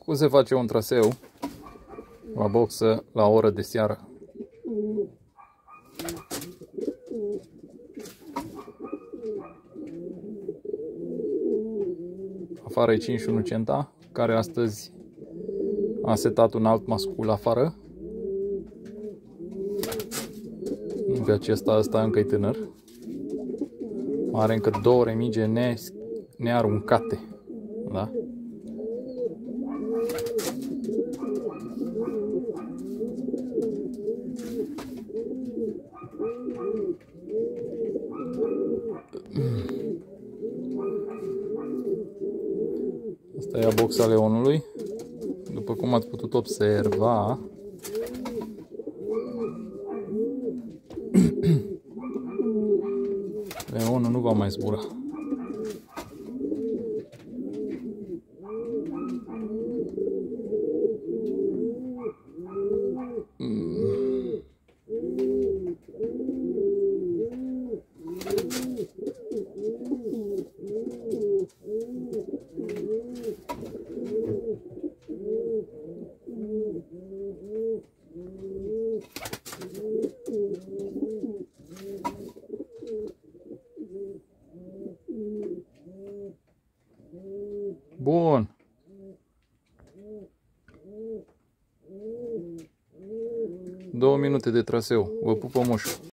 Cum se face un traseu la boxă la o oră de seară? Afară e 51 centa, care astăzi a setat un alt mascul afară. Pe acesta, ăsta încă e tânăr. Are încă 2 remige nearuncate. Da? Asta e a boxa leonului. După cum ați putut observa, leonul nu va mai zbura. Bun. 2 minute de traseu. Vă pupă moșul.